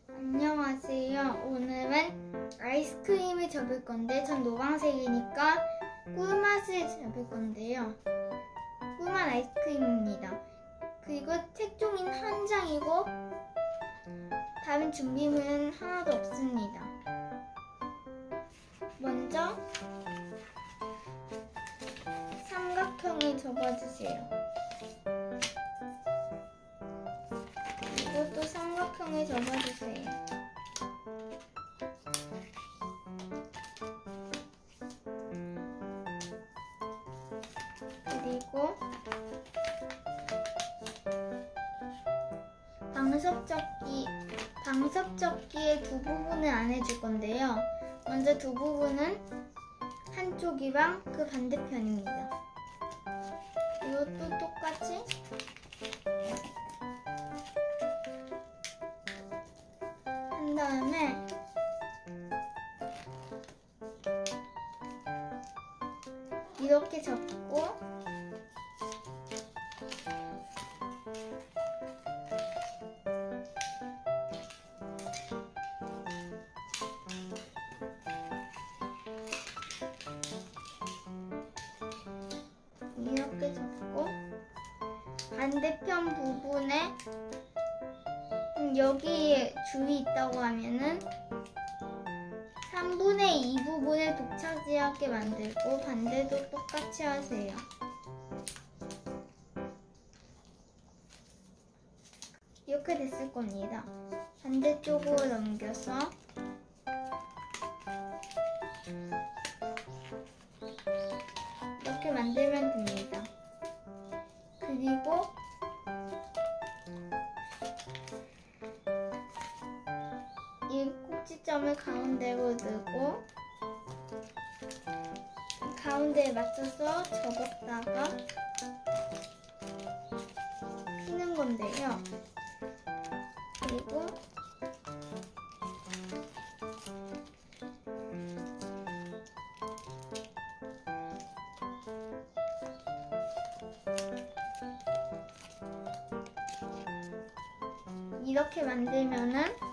안녕하세요. 오늘은 아이스크림을 접을 건데 전 노란색이니까 꿀맛을 접을 건데요. 꿀맛 아이스크림입니다. 그리고 색종이는 한 장이고 다른 준비물은 하나도 없습니다. 먼저 삼각형을 접어주세요. 이것도 삼각형을 접어주세요. 그리고 방석접기의 두 부분을 안 해줄 건데요. 먼저 두 부분은 한쪽이랑 그 반대편입니다. 이것도 똑같이 한 다음에 이렇게 접고 이렇게 접고 반대편 부분에 여기에 줄이 있다고 하면은 3분의 2 부분을 독차지하게 만들고 반대도 똑같이 하세요. 이렇게 됐을 겁니다. 반대쪽으로 넘겨서 이렇게 만들면 됩니다. 그리고 이 꼭지점을 가운데로 넣고 가운데에 맞춰서 접었다가 피는 건데요. 그리고 이렇게 만들면은